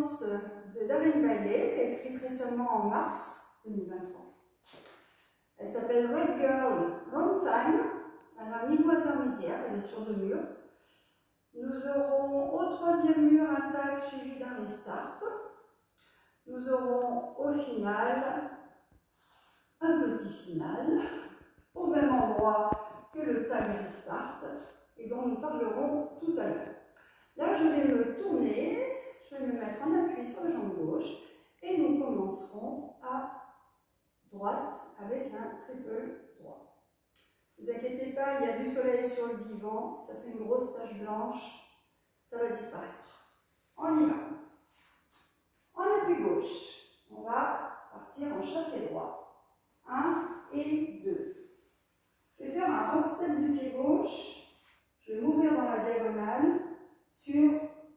séquence de Darren Bailey, écrite récemment en mars 2023. Elle s'appelle Red Girl Wrong Time. Elle a un niveau intermédiaire, elle est sur 2 murs. Nous aurons au 3e mur un tag suivi d'un restart. Nous aurons au final un petit final, au même endroit que le tag restart, et dont nous parlerons tout à l'heure. Là, je vais me tourner, je vais me mettre en appui sur la jambe gauche, et nous commencerons à droite avec un triple droit. Ne vous inquiétez pas, il y a du soleil sur le divan, ça fait une grosse tache blanche, ça va disparaître. On y va. En appui gauche, on va partir en chassé droit. 1 et 2. Je vais faire un rock step du pied gauche, je vais m'ouvrir dans la diagonale sur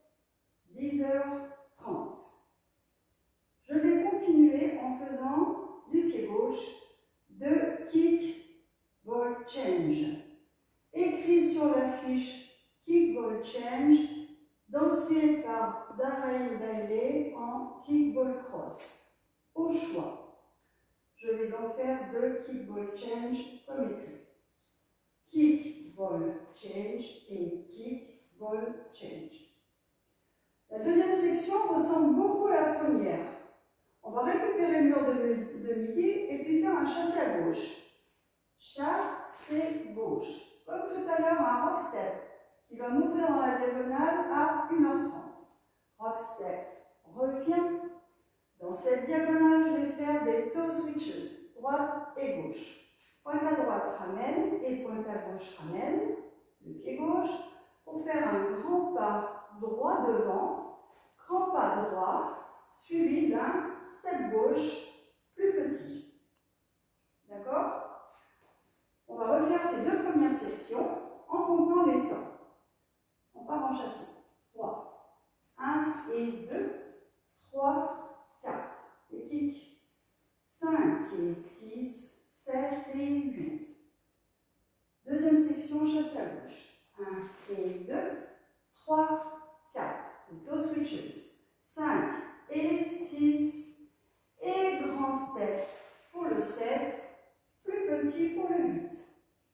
10h30. Je vais continuer en faisant du pied gauche 2 kick ball change. Écrit sur la fiche kick ball change, dansé par Darren Bailey en kick ball cross. Au choix. Je vais donc faire 2 kick ball change comme écrit. Kick ball change et kick ball change. La deuxième section ressemble beaucoup à la première. On va récupérer le mur de midi et puis faire un chassé à gauche. Chassé gauche. Comme tout à l'heure, un rock step qui va m'ouvrir dans la diagonale à 1h30. Rock step revient. Dans cette diagonale, je vais faire des toe switches, droite et gauche. Pointe à droite ramène et pointe à gauche ramène, le pied gauche, pour faire un grand pas droit devant, grand pas droit, suivi d'un step gauche plus petit. D'accord? On va refaire ces 2 premières sections en comptant les temps. On part en chassé. 3, 1 et 2, 3, 4. Et kick. 5 et 6, 7 et 8. Deuxième section, chassé à gauche. 1 et 2, 3, 4. Les toe switches. 5 et 6. Et grand step pour le 7. Plus petit pour le 8.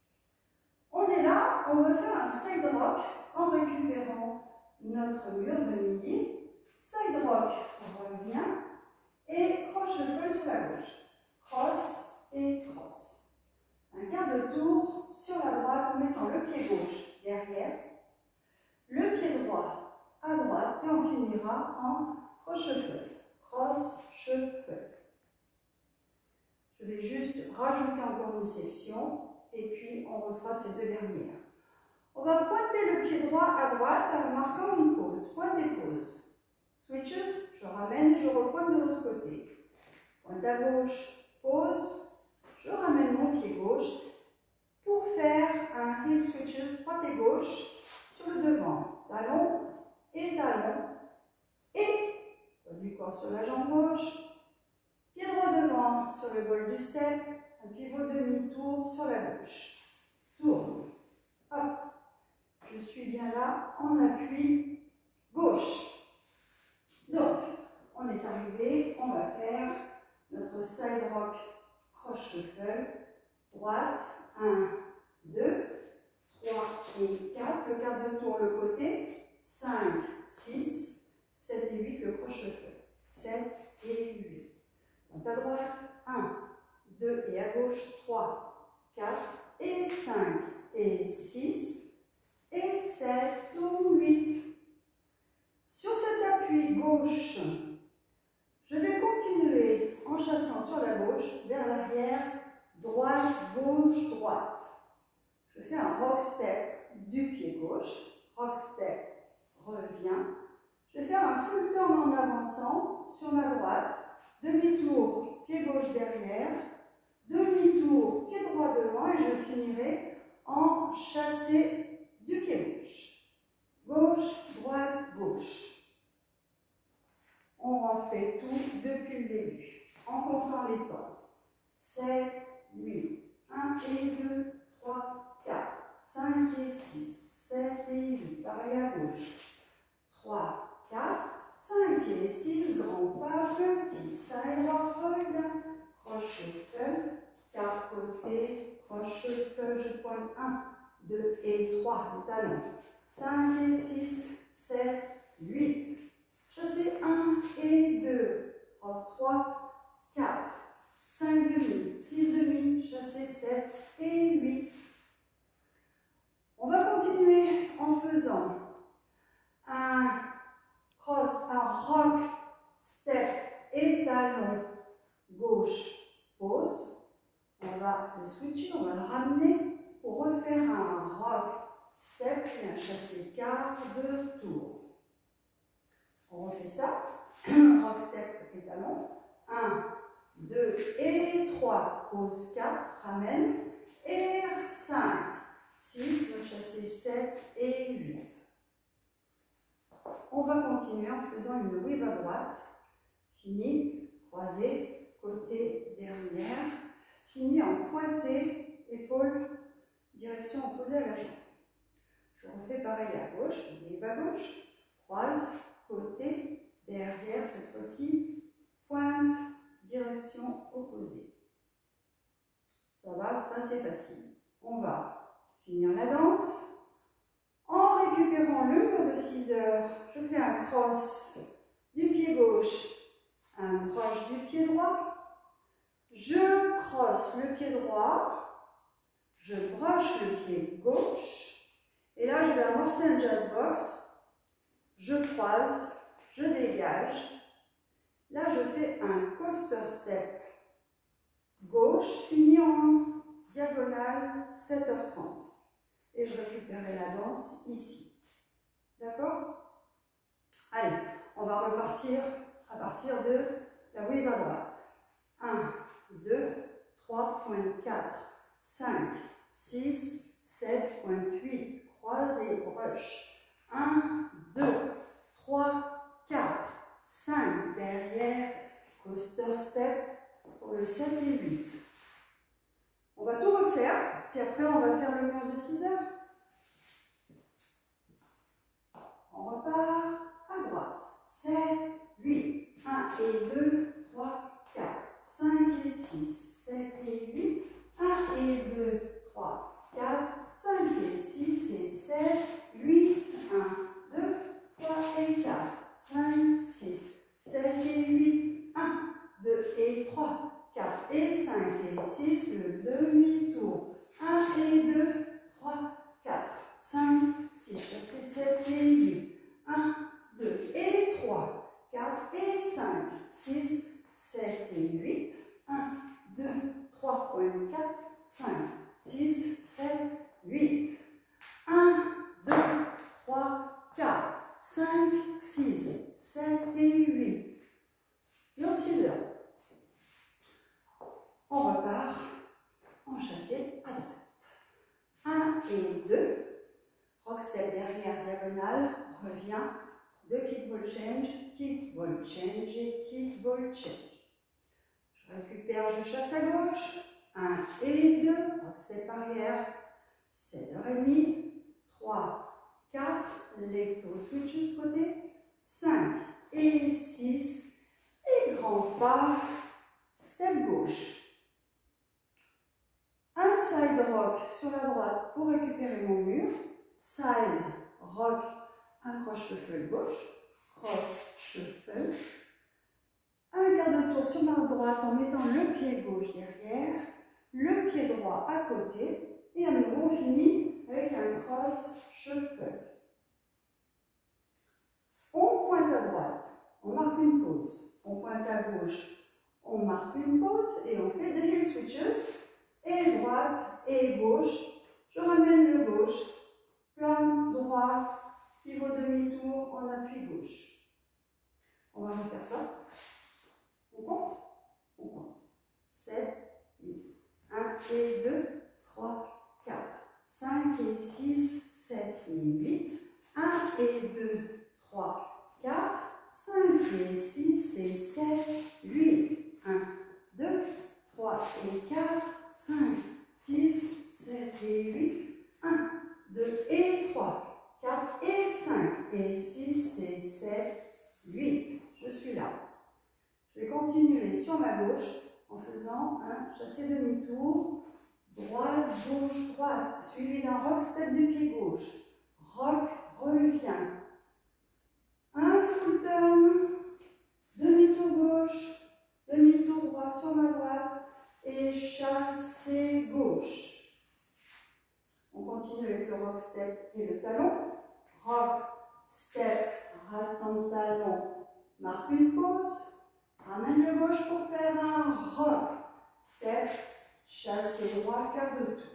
On est là, on va faire un side rock en récupérant notre mur de midi. Side rock, on revient. Et croche shuffle sur la gauche. Cross et cross. Un quart de tour sur la droite en mettant le pied gauche derrière, le pied droit à droite et on finira en cross shuffle. Cross shuffle. Je vais juste rajouter encore une section et puis on refera ces 2 dernières. On va pointer le pied droit à droite en marquant une pause. Pointe et pause. Switches, je ramène et je repointe de l'autre côté. Pointe à gauche, pause, je ramène mon pied gauche pour faire un heel switches droite et gauche sur le devant. Talon et talon et du corps sur la jambe gauche, pied droit devant sur le bol du step, un pivot demi-tour sur la gauche. Tourne. Hop. Je suis bien là en appui gauche. Donc, on est arrivé, on va faire notre side rock cross shuffle, droite, 1, 2, 3 et 4, le quart de tour le côté, 5, 6, 7 et 8, le cross shuffle, 7 et 8. Donc à droite, 1, 2 et à gauche, 3, 4 et 5 et 6 et 7 ou 8. Sur cet appui gauche, je vais continuer en chassant sur la gauche, vers l'arrière, droite, gauche, droite. Je fais un rock step du pied gauche, rock step, revient. Je vais faire un full turn en avançant sur ma droite, demi-tour, pied gauche derrière, demi-tour, pied droit devant et je finirai en chassé du pied gauche. Gauche, droite, gauche. On en fait tout depuis le début, en comptant les temps. 7, 8, 1 et 2, 3, 4, 5 et 6, 7 et 8, pareil à gauche. 3, 4, 5 et et 6, grand pas, petit side rock, revient, croche shuffle, quart côté, croche shuffle, je pointe 1, 2 et 3, les talons, 5 et 6, 7, 8, chassez 1 et 2, rock 3, 4, 5 demi, 6 demi, chassez 7 et 8. On va continuer en faisant un cross, un rock, step et talon gauche, pause. On va le switcher, on va le ramener pour refaire un rock, step et un chassé quart de tour. On refait ça, rock, step et talon. 1, 2 et 3, pause 4, ramène, R, 5, 6, le chassé 7 et 8. On va continuer en faisant une weave à droite. Fini, croisé, côté, derrière. Fini en pointé, épaule, direction opposée à la jambe. Je refais pareil à gauche, weave à gauche, croise, côté, derrière, cette fois-ci, pointe, direction opposée. Ça va, ça c'est facile. On va finir la danse. En récupérant le mur de 6 heures, je fais un cross du pied gauche, un proche du pied droit. Je crosse le pied droit, je broche le pied gauche. Et là, je vais amorcer un jazz box. Je croise, je dégage. Là, je fais un coaster step gauche, fini en diagonale 7h30. Et je récupérerai la danse ici. D'accord? Allez, on va repartir à partir de la wave à droite. 1, 2, 3, pointe 4, 5, 6, 7, pointe 8, croisé, brush. 1, 2, 3, 4, 5, derrière, coaster step pour le 7 et 8. On va tout refaire, puis après on va faire le mur de 6 heures. On repart à droite. 7, 8, 1 et 2, 3, 4, 5 et 6, 7 et 8, 1 et 2, 3, 4, 5 et 6 et 7, 8, 1, 2, 3 et 4, 5, 6, 7 et 8, 1, 2 et 3, 4 et 5 et 6, le demi-tour, 1 et 2, 3, 4, 5, 6, chassez 7 et 8, 1, 2 et 3, 4 et 5, 6, 7 et 8, 1, 2, 3, point 4, 5, 6, 7, 8, 1, 2, 3, 4, 5, 6, 7 et 8. L'autre 6 heures. On repart en chassé à droite. 1 et 2. Rock step derrière diagonale. Revient. 2 kick ball change et kick ball change. Je récupère, je chasse à gauche. 1 et 2. Rock step arrière. 7h30. 3, 4. Leg toe switches côté. 5 et 6. Et grand pas. Step gauche. Un side rock sur la droite pour récupérer mon mur. Side rock, un cross shuffle gauche. Cross shuffle. Un quart de tour sur ma droite en mettant le pied gauche derrière. Le pied droit à côté. Et à nouveau, on finit avec un cross shuffle. On pointe à droite. On marque une pause. On pointe à gauche. On marque une pause et on fait des heel switches. Et droite et gauche, je ramène le gauche, plante droite, pivot demi-tour en appui gauche. On va refaire ça. On compte? On compte. 7, 8, 1 et 2, 3, 4, 5 et 6, 7 et 8, 1 et 2, 3, 4, 5 et 6 et 7, 8, 1, 2, 3 et 4, 5, 6, 7 et 8, 1, 2 et 3, 4 et 5 et 6 et 7, 8. Je gauche en faisant un chassé demi-tour, droite, gauche, droite, suivi d'un rock step du pied gauche. Rock, revient. Un full turn, demi-tour gauche, demi-tour droit sur ma droite et chassé gauche. On continue avec le rock step et le talon. Rock, step, rassemble talon, marque une pause, ramène le gauche pour faire un rock, step, chassé droit, quart de tour.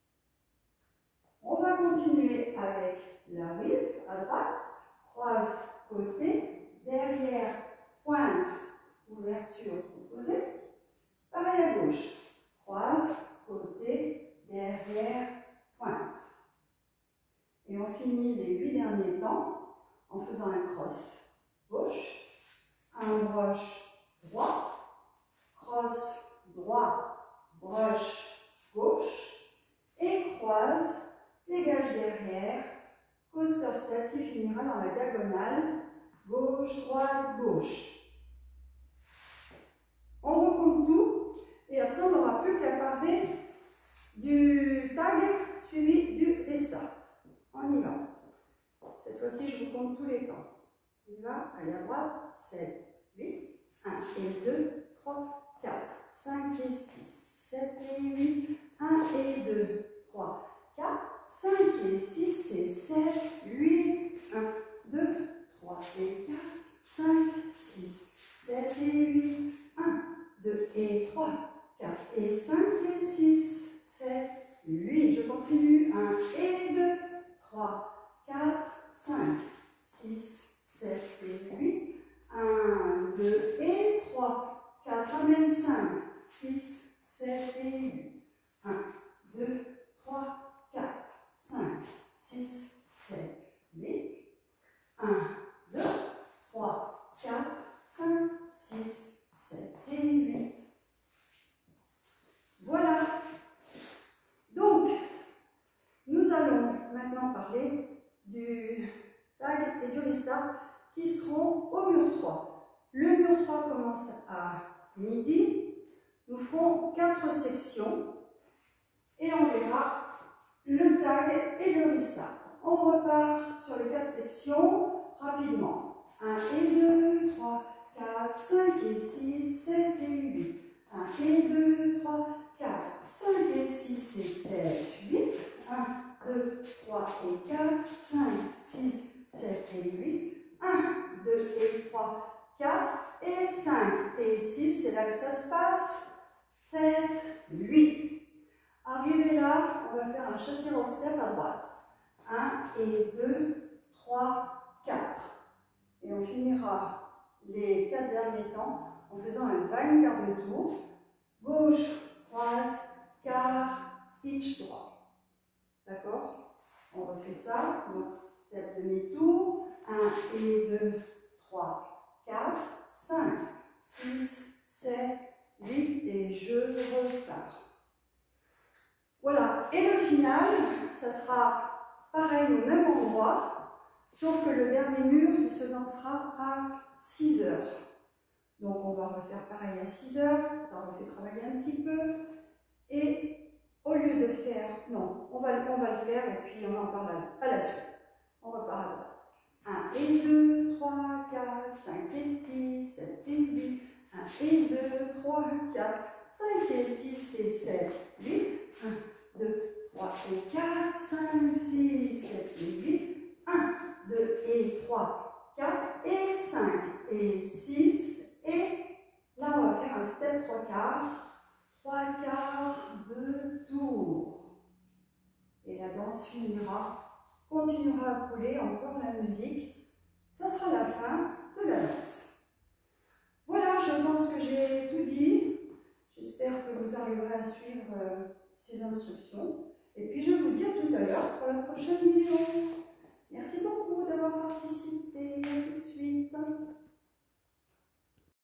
On va continuer avec la whip à droite, croise côté, derrière, pointe, ouverture opposée. Pareil à gauche, croise, côté, derrière, pointe. Et on finit les 8 derniers temps en faisant un cross gauche, un broche droit, cross droit, broche gauche et croise, dégage derrière, coaster step qui finira dans la diagonale, gauche, droite, gauche. On recompte tout et après on n'aura plus qu'à parler du tag suivi du restart. On y va. Cette fois-ci, je vous compte tous les temps. On y va. Allez, à droite. 7, 8. 1 et 2, 3, 4, 5 et 6, 7 et 8. 1 et 2, 3, 4, 5 et 6 et 7, 8. 1, 2, 3 et 4, 5, 6, 7 et 8. 1, 2 et 3, 4 et 5 et 6, 7, 8. Je continue. 1 et 2, 3, 4, 5, 6, 7 et 8. 1, 2 et 3, 4, amène 5, 6, 7 et 8. 1, 2, 3, 4, 5, 6, 7, 8. 1, 2, 3, 4, 5, 6, 7 et 8. Voilà. Donc, nous allons maintenant parler du tag et du restart qui seront au mur 3. Le mur 3 commence à midi. Nous ferons 4 sections et on verra le tag et le restart. On repart sur les 4 sections rapidement. 1 et 2, 3, 4, 5 et 6, 7 et 8. 1 et 2, 3, 4, 5 et 6 et 7, 8. 1, 2, 3 et 4, 5, 6, 7 et 8. 1, 2 et 3, 4 et 5 et 6. C'est là que ça se passe. 7, 8. Arrivé là, on va faire un chassé rock step à droite. 1 et 2, 3, 4. Et on finira les 4 derniers temps en faisant un vague quart de tour. Gauche, croise, quart, hitch droit. D'accord? On refait ça. Donc, step demi-tour. 1 et 2, 3, 4, 5, 6, 7, 8 et je repars. Voilà. Et le final, ça sera pareil au même endroit, sauf que le dernier mur, il se dansera à 6 heures. Donc on va refaire pareil à 6 heures, ça refait travailler un petit peu. Et au lieu de faire, non, on va le faire et puis on en parle à la suite. On repart à droite. 1 et 2, 3, 4, 5 et 6, 7 et 8. 1 et 2, 3, 4, 5 et 6 et 7, 8. 1, 2, 3 et 4, 5, 6, 7 et 8. 1, 2 et 3, 4 et 5 et 6. Et là, on va faire un step 3 quarts. 3 quarts de tour. Et la danse continuera à couler, encore la musique. Ça sera la fin de la danse. Voilà, je pense que j'ai tout dit. J'espère que vous arriverez à suivre ces instructions. Et puis je vous dis à tout à l'heure pour la prochaine vidéo. Merci beaucoup d'avoir participé. À tout de suite.